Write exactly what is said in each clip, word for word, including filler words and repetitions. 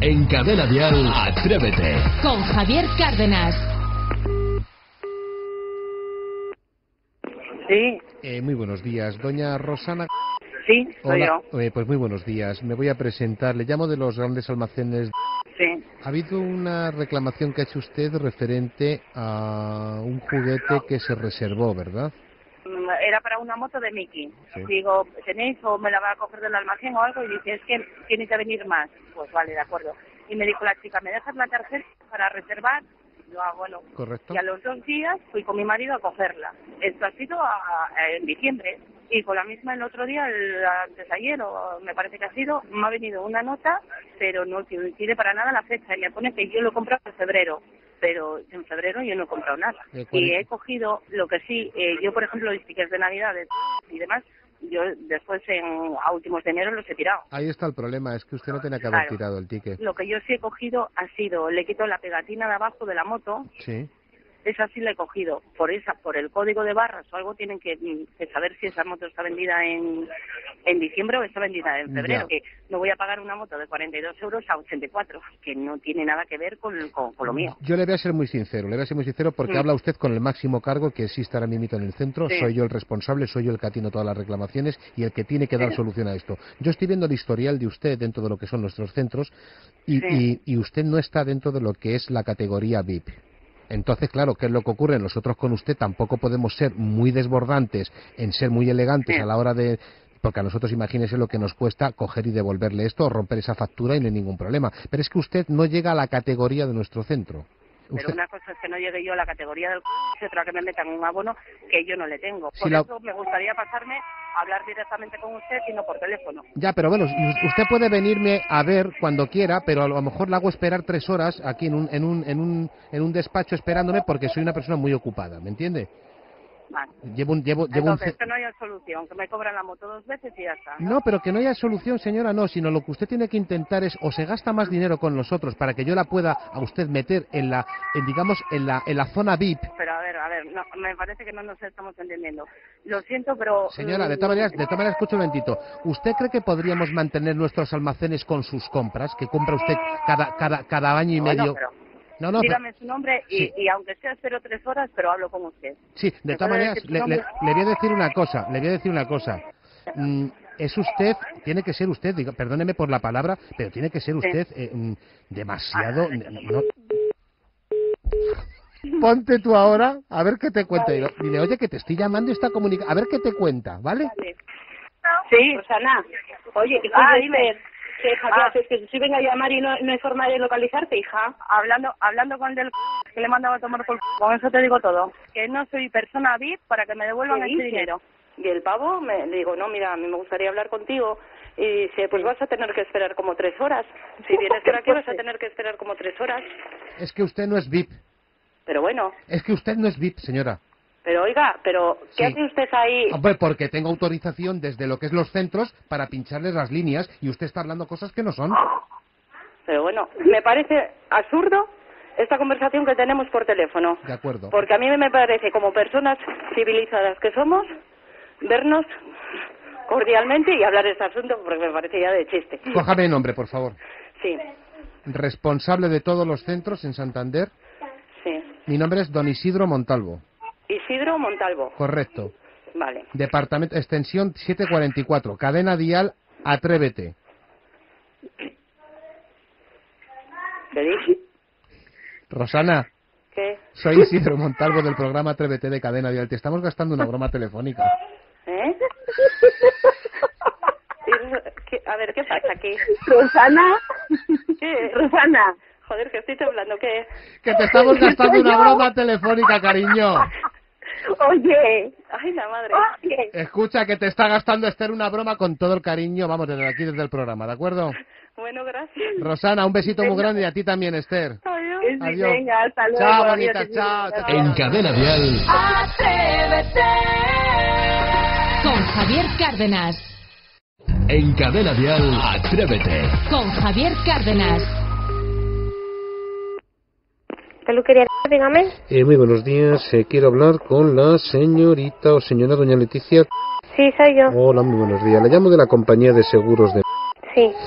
En Cadena Dial, Atrévete. Con Javier Cárdenas. Sí. Eh, muy buenos días, doña Rosana. Sí, soy Hola. yo. Eh, pues muy buenos días. Me voy a presentar. Le llamo de los grandes almacenes. Sí. Ha habido una reclamación que ha hecho usted referente a un juguete que se reservó, ¿verdad? Era para una moto de Mickey. Sí. Digo, ¿tenéis o me la va a coger del almacén o algo? Y dice, es que tiene que venir más. Pues vale, de acuerdo. Y me dijo la chica, ¿me dejas la tarjeta para reservar? Yo, ah, bueno. Correcto. Y a los dos días fui con mi marido a cogerla. Esto ha sido a, a, en diciembre. Y con la misma el otro día, el, antes de ayer, o me parece que ha sido, me ha venido una nota, pero no coincide para nada la fecha. Y me pone que yo lo he comprado en febrero. Pero en febrero yo no he comprado nada. Y he cogido lo que sí, eh, yo por ejemplo, los tickets de Navidades y demás, yo después en, a últimos de enero los he tirado. Ahí está el problema, es que usted no tenía que haber Claro. tirado el ticket. Lo que yo sí he cogido ha sido, le quito la pegatina de abajo de la moto. Sí. Esa sí la he cogido. Por esa, por el código de barras o algo tienen que, que saber si esa moto está vendida en, en diciembre o está vendida en febrero. Ya. Que no voy a pagar una moto de cuarenta y dos euros a ochenta y cuatro, que no tiene nada que ver con, con, con lo mío. Yo le voy a ser muy sincero, le voy a ser muy sincero porque Mm. habla usted con el máximo cargo que existe ahora mismo en el centro. Sí. Soy yo el responsable, soy yo el que atiendo todas las reclamaciones y el que tiene que dar Sí. solución a esto. Yo estoy viendo el historial de usted dentro de lo que son nuestros centros y, Sí. y, y usted no está dentro de lo que es la categoría V I P. Entonces, claro, ¿qué es lo que ocurre? Nosotros con usted tampoco podemos ser muy desbordantes en ser muy elegantes Sí. a la hora de... Porque a nosotros, imagínese lo que nos cuesta coger y devolverle esto o romper esa factura y no hay ningún problema. Pero es que usted no llega a la categoría de nuestro centro. Pero Usted... una cosa es que no llegue yo a la categoría del y otra que me metan un abono que yo no le tengo. Si Por la- eso me gustaría pasarme a hablar directamente con usted y no por teléfono. Ya, pero bueno, y usted puede venirme a ver cuando quiera, pero a lo mejor le hago esperar tres horas aquí en un, en un, en un, en un despacho esperándome porque soy una persona muy ocupada, ¿me entiende? Vale. Llevo un, llevo, llevo un Entonces, ce- que no haya solución, que me cobran la moto dos veces y ya está. No, pero que no haya solución, señora, no, sino lo que usted tiene que intentar es o se gasta más dinero con nosotros para que yo la pueda a usted meter en la, en, digamos, en la, en la zona V I P. Pero a ver, a ver, no, me parece que no nos estamos entendiendo. Lo siento, pero... Señora, de mm, todas maneras, de todas maneras, escuche un momentito. ¿Usted cree que podríamos mantener nuestros almacenes con sus compras, que compra usted cada, cada, cada año y bueno, medio? pero No, no, pero- dígame su nombre y, Sí. y aunque sea cero tres horas, pero hablo con usted. Sí, de ¿Me todas puede maneras, decir su le, le- nombre? le voy a decir una cosa, le voy a decir una cosa. Mm, es usted, tiene que ser usted, digo, perdóneme por la palabra, pero tiene que ser usted eh, mm, demasiado... no- Ponte tú ahora, a ver qué te cuenta. Dile, dile, oye, que te estoy llamando y está comunicando, a ver qué te cuenta, ¿vale? Sí. Rosana, oye, que Ah, puede dime. ser que, hija, Ah. ¿qué haces? Que si venga a llamar y no, no hay forma de localizarte, hija. Hablando hablando con el del que le mandaba a tomar por c- con eso te digo todo. Que no soy persona V I P para que me devuelvan ¿Qué ese dices? dinero. Y el pavo me le digo, no, mira, a mí me gustaría hablar contigo. Y dice, pues vas a tener que esperar como tres horas. Si vienes por aquí vas a tener que esperar como tres horas. Es que usted no es V I P, Pero bueno, es que usted no es V I P, señora. pero oiga, pero ¿qué Sí. hace usted ahí? Hombre, porque tengo autorización desde lo que es los centros para pincharles las líneas y usted está hablando cosas que no son. Pero bueno, me parece absurdo esta conversación que tenemos por teléfono. De acuerdo. Porque a mí me parece, como personas civilizadas que somos, vernos cordialmente y hablar de este asunto, porque me parece ya de chiste. Cójame el nombre, por favor. Sí, Responsable de todos los centros en Santander. sí. Mi nombre es don Isidro Montalvo. Isidro Montalvo. Correcto. Vale. Departamento, extensión setecientos cuarenta y cuatro. Cadena Dial, Atrévete. ¿Qué dije? Rosana, ¿Qué? soy Isidro Montalvo del programa Atrévete de Cadena Dial. Te estamos gastando una broma telefónica. ¿Eh? ¿Qué? A ver, ¿qué pasa aquí? Rosana, ¿Qué? Rosana. Joder, que estoy temblando, ¿qué? Que te estamos gastando una broma telefónica, cariño. Oye, Ay, la madre. oye. Escucha, que te está gastando Esther una broma con todo el cariño, vamos, desde aquí, desde el programa, ¿de acuerdo? Bueno, gracias. Rosana, un besito muy grande y a ti también, Esther. Adiós. Adiós. Venga, hasta luego. Chao, Adiós, bonita, adiós. chao, chao. En Cadena Dial, Atrévete. Con Javier Cárdenas. en Cadena Dial, Atrévete. Con Javier Cárdenas. Peluquería, dígame. Eh, muy buenos días, eh, quiero hablar con la señorita o señora doña Leticia. Sí, soy yo. Hola, muy buenos días. Le llamo de la compañía de seguros de... Sí.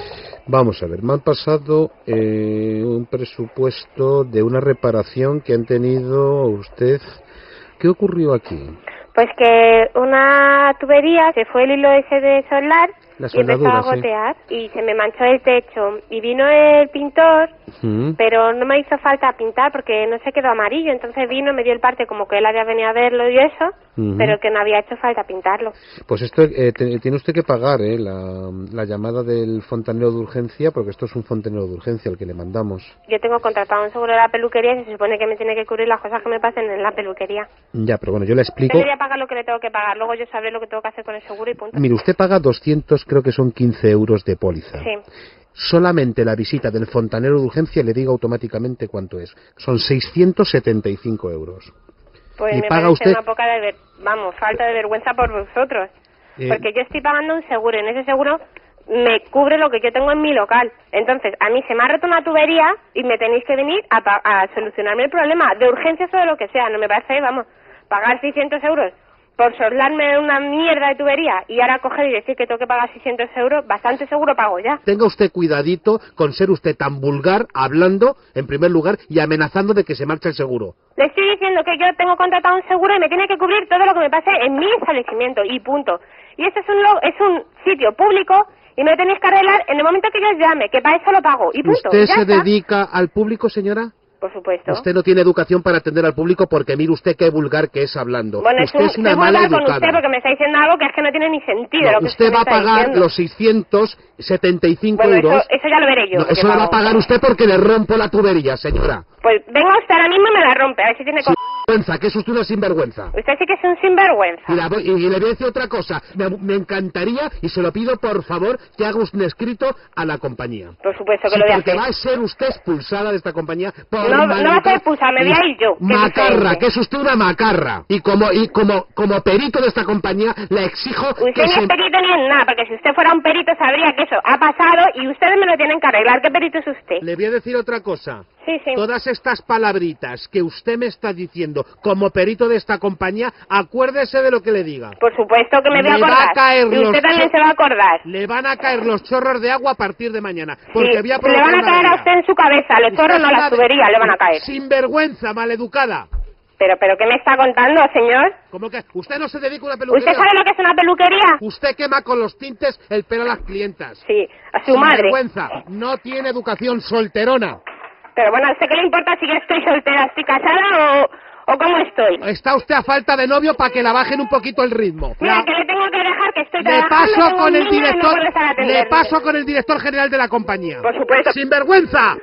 Vamos a ver, me han pasado eh, un presupuesto de una reparación que han tenido usted. ¿Qué ocurrió aquí? Pues que una tubería, se fue el hilo ese de soldar La y empezó a soldadura, sí. gotear y se me manchó el techo. Y vino el pintor, Mm. pero no me hizo falta pintar porque no se quedó amarillo. Entonces vino, me dio el parte como que él había venido a verlo y eso, Ujú. pero que no había hecho falta pintarlo. Pues esto eh, te- tiene usted que pagar eh, la, la llamada del fontanero de urgencia, porque esto es un fontanero de urgencia el que le mandamos. Yo tengo contratado un seguro de la peluquería y se supone que me tiene que cubrir las cosas que me pasen en la peluquería. Ya, pero bueno, yo le explico. Yo le voy a pagar lo que le tengo que pagar, luego yo sabré lo que tengo que hacer con el seguro y punto. Mire, usted paga doscientos, creo que son quince euros de póliza. Sí. Solamente la visita del fontanero de urgencia le digo automáticamente cuánto es. Son seiscientos setenta y cinco euros. Pues ¿Y me paga parece usted? una poca de ver- vamos, falta de vergüenza por vosotros. Eh, Porque yo estoy pagando un seguro y en ese seguro me cubre lo que yo tengo en mi local. Entonces, a mí se me ha roto una tubería y me tenéis que venir a, pa- a solucionarme el problema de urgencias o de lo que sea. No me parece, vamos, pagar seiscientos euros por soldarme una mierda de tubería y ahora coger y decir que tengo que pagar seiscientos euros, bastante seguro pago ya. Tenga usted cuidadito con ser usted tan vulgar hablando, en primer lugar, y amenazando de que se marcha el seguro. Le estoy diciendo que yo tengo contratado un seguro y me tiene que cubrir todo lo que me pase en mi establecimiento y punto. Y este es un lo- es un sitio público y me lo tenéis que arreglar en el momento que yo os llame, que para eso lo pago y punto. ¿Usted Ya se está. dedica al público, señora? Por supuesto. Usted no tiene educación para atender al público porque mire usted qué vulgar que es hablando. Bueno, usted es, un, es una tengo que mala hablar con educada. usted porque me está diciendo algo que es que no tiene ni sentido. No, lo que usted me va a está pagar diciendo. los seiscientos setenta y cinco Bueno, euros. eso, eso ya lo veré yo. No, que eso lo va a pago. pagar usted porque le rompo la tubería, señora. Pues venga usted ahora mismo y me la rompe, a ver si tiene... co- Sinvergüenza, que es usted una sinvergüenza. Usted sí que es un sinvergüenza. Y, la voy- y le voy a decir otra cosa. Me, me encantaría, y se lo pido por favor, que haga un escrito a la compañía. Por supuesto que Sí, lo voy a porque hacer. va a ser usted expulsada de esta compañía por No, no va a maleducada. ser expulsada, me voy a ir yo, que es Macarra, diferente. que es usted una macarra. Y como y como como perito de esta compañía, le exijo Usted que ni se... es perito ni es nada, porque si usted fuera un perito sabría que eso ha pasado y ustedes me lo tienen que arreglar. ¿Qué perito es usted? Le voy a decir otra cosa. Sí, sí. Todas estas palabritas que usted me está diciendo como perito de esta compañía, acuérdese de lo que le diga. Por supuesto que me voy a Le va acordar. a caer y los usted también cho- se va a acordar. Le van a caer los chorros de agua a partir de mañana. Porque Sí, voy a le provocar van a una caer a avería. usted en su cabeza, los Usted chorros es no, una las de- tuberías le van a caer. Sinvergüenza, maleducada. Pero, pero, ¿qué me está contando, señor? ¿Cómo que? ¿Usted no se dedica a una peluquería? ¿Usted sabe lo que es una peluquería? Usted quema con los tintes el pelo a las clientas. Sí, a su madre. Sinvergüenza. No tiene educación, solterona. Pero bueno, ¿a usted qué le importa si yo estoy soltera, estoy casada o, o cómo estoy? Está usted a falta de novio para que la bajen un poquito el ritmo. Mira, La- que le tengo que dejar, que estoy Le trabajando, paso tengo con un el niño y no director, puedo estar le atendiendo. paso con el director general de la compañía. Por supuesto. ¡Sinvergüenza!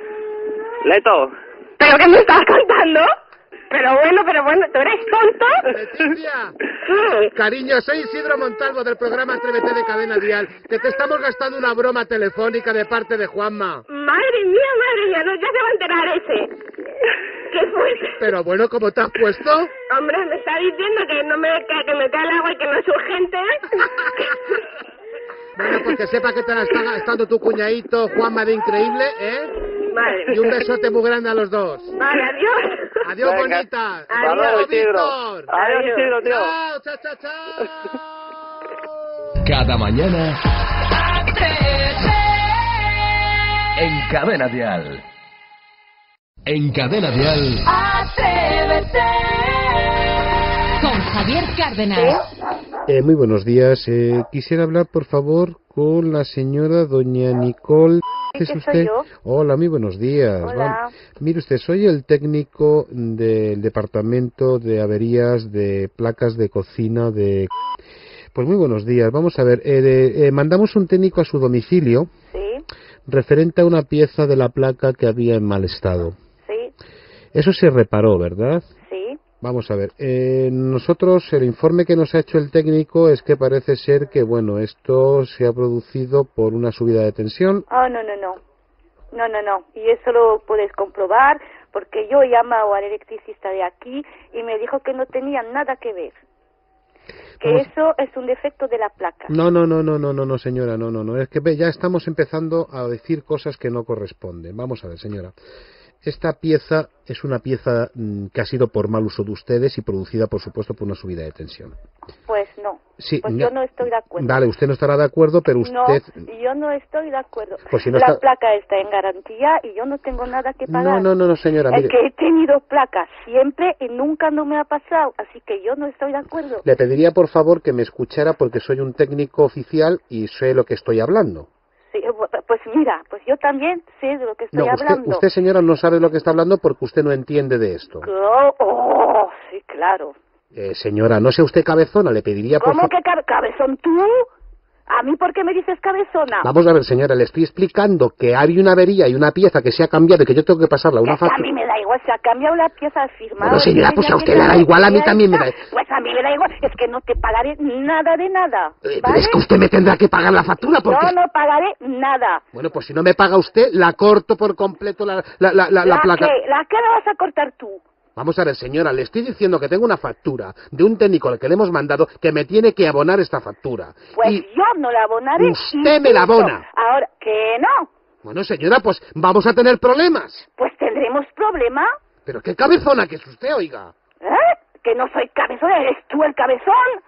Leto, ¿Pero qué me estás contando? Pero bueno, pero bueno, ¿tú eres tonto? Leticia. Sí. Cariño, soy Isidro Montalvo del programa Atrévete de Cadena Dial, que te estamos gastando una broma telefónica de parte de Juanma. Madre mía, madre mía, no, ya se va a enterar ese. ¿Qué fue? Pero bueno, ¿cómo te has puesto? Hombre, me está diciendo que no me, que, que me cae el agua y que no es urgente. Bueno, pues que sepa que te la está gastando tu cuñadito Juanma de increíble, ¿eh? Madre Y un mía. besote muy grande a los dos. Vale, adiós. Adiós, Venga. bonita. Adiós, Adiós, Isidro. Víctor. Adiós, Isidro, tío. Chao, chao, chao, chao. Cada mañana en Cadena Dial. En Cadena Dial. Con Javier Cárdenas. Eh, muy buenos días. Eh, quisiera hablar, por favor, con la señora doña Nicole. Sí, ¿Es que usted? soy yo. Hola, muy buenos días. Hola. Vamos. Mire usted, soy el técnico del departamento de averías de placas de cocina de... Pues muy buenos días. Vamos a ver, eh, de- eh, mandamos un técnico a su domicilio Sí, referente a una pieza de la placa que había en mal estado. sí, Eso se reparó, ¿verdad? sí. Vamos a ver, eh, nosotros, el informe que nos ha hecho el técnico es que parece ser que, bueno, esto se ha producido por una subida de tensión. Ah, no, no, no. No, no, no. Y eso lo puedes comprobar porque yo he llamado al electricista de aquí y me dijo que no tenía nada que ver. Que Vamos. eso es un defecto de la placa. No, no, no, no, no, no, no, señora, no, no, no, es que ve, ya estamos empezando a decir cosas que no corresponden. Vamos a ver, señora. Esta pieza es una pieza mm, que ha sido por mal uso de ustedes y producida, por supuesto, por una subida de tensión. Pues no. Sí, pues ya- yo no estoy de acuerdo. Vale, usted no estará de acuerdo, pero usted... No, yo no estoy de acuerdo. Pues si no la está- placa está en garantía y yo no tengo nada que pagar. No, no, no, no, señora, Es mire, que he tenido placas siempre y nunca no me ha pasado, así que yo no estoy de acuerdo. le pediría por favor que me escuchara porque soy un técnico oficial y sé lo que estoy hablando. Sí, pues mira, pues yo también sé de lo que estoy No, usted, hablando. usted, señora, no sabe lo que está hablando porque usted no entiende de esto. Oh, oh, sí, claro. Eh, señora, no sea usted cabezona, le pediría por ¿Cómo favor... que cabe- cabezón tú? ¿A mí por qué me dices cabezona? Vamos a ver, señora, le estoy explicando que hay una avería y una pieza que se ha cambiado y que yo tengo que pasarla a una Es que a factura. mí me da igual, se ha cambiado la pieza firmada. Bueno, señora, pues a usted le da igual, a mí también me da- Pues a mí me da igual, es que no te pagaré nada de nada, Eh, ¿vale? Es que usted me tendrá que pagar la factura porque... Yo no pagaré nada. Bueno, pues si no me paga usted, la corto por completo la, la, la, la, la placa. que, ¿La que la vas a cortar tú? Vamos a ver, señora, le estoy diciendo que tengo una factura de un técnico al que le hemos mandado que me tiene que abonar esta factura. Pues Y, yo no la abonaré. Usted y me la punto. abona. Ahora, que no, bueno, señora, pues vamos a tener problemas. pues tendremos problema. Pero qué cabezona que es usted, oiga. ¿Eh? Que no soy cabezón, eres tú el cabezón.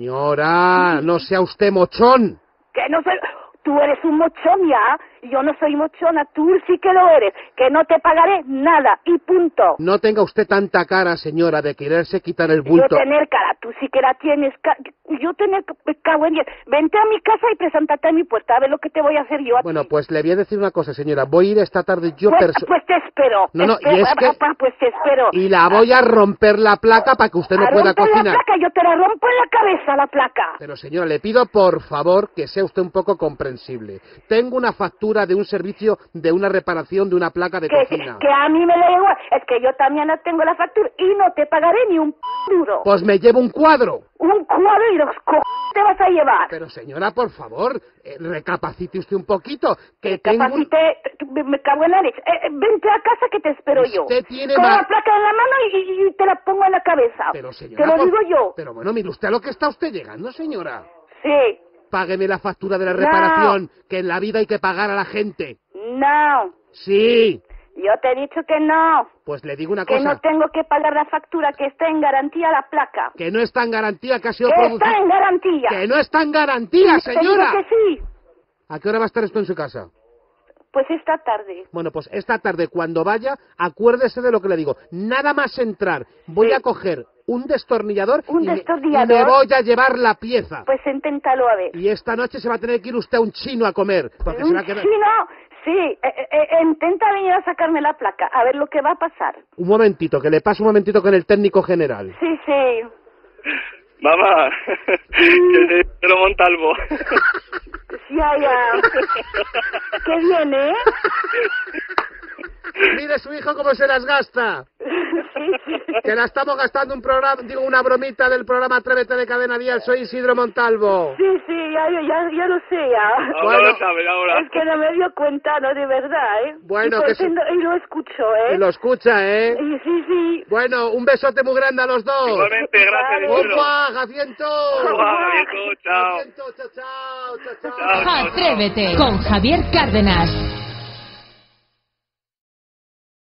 Señora, no sea usted mochón. Que no soy... Tú eres un mochón ya, yo no soy mochona, tú sí que lo eres, que no te pagaré nada, y punto. No tenga usted tanta cara, señora, de quererse quitar el Yo bulto. tener cara, tú sí que la tienes, ca- yo tener, me cago en diez. Vente a mi casa y preséntate a mi puerta, a ver lo que te voy a hacer yo a ti. Bueno, pues le voy a decir una cosa, señora. Voy a ir esta tarde yo pues, perso- pues te espero. No, no, espero, y es que- papá, pues te espero. Y la voy a romper la placa para que usted no A pueda romper cocinar. la placa, yo te la rompo en la cabeza, la placa. Pero señora, le pido por favor que sea usted un poco comprensible. Tengo una factura de un servicio, de una reparación de una placa de Que, cocina. que a mí me da igual, es que yo también no tengo la factura y no te pagaré ni un p duro. Pues me llevo un cuadro. Un cuadro y los co te vas a llevar. Pero señora, por favor, eh, recapacite usted un poquito. Que tengo un- Capacité, me, me cago en la leche. Eh, eh, vente a casa que te espero yo. Usted tiene Con ma- la placa en la mano y, y- y te la pongo en la cabeza. Pero señora, te lo por- digo yo. Pero bueno, mire usted a lo que está usted llegando, señora. Sí. Págueme la factura de la No. reparación, que en la vida hay que pagar a la gente. No. Sí. Yo te he dicho que no. Pues le digo una Que cosa. no tengo que pagar la factura, que está en garantía la placa. Que no está en garantía, que ha sido Que producida. está en garantía. Que no está en garantía, Te digo señora. que sí. ¿A qué hora va a estar esto en su casa? Pues esta tarde. Bueno, pues esta tarde, cuando vaya, acuérdese de lo que le digo. Nada más entrar, voy Sí. a coger un destornillador, ¿Un y, me- destornillador? y me voy a llevar la pieza. Pues inténtalo a ver. Y esta noche se va a tener que ir usted a un chino a comer. Porque se ¿Un va a quedar... chino? Sí, eh, eh, eh, intenta venir a sacarme la placa, a ver lo que va a pasar. Un momentito, que le paso un momentito con el técnico general. Sí, sí. Mamá, que soy Pedro Montalvo. Ya, ya. ¿Qué viene, eh? Mire su hijo cómo se las gasta. Sí, sí. Que la estamos gastando un programa, digo, una bromita del programa Atrévete de Cadena Dial. Soy Isidro Montalvo. Sí, sí, ya, ya, ya, ya lo sé, ya. Ahora Bueno. lo sabe, ahora. Es que no me dio cuenta, no, de verdad, ¿eh? Bueno, y, por que eso sí. no- y lo escucho, ¿eh? Y lo escucha, ¿eh? Y sí, sí. Bueno, un besote muy grande a los dos. Igualmente, gracias, Vale. Isidro. ¡Opa, Jaciento! Guau, viejo, chao. Jaciento, chao, chao, chao, chao. Chao, chao, chao. Atrévete con Javier Cárdenas.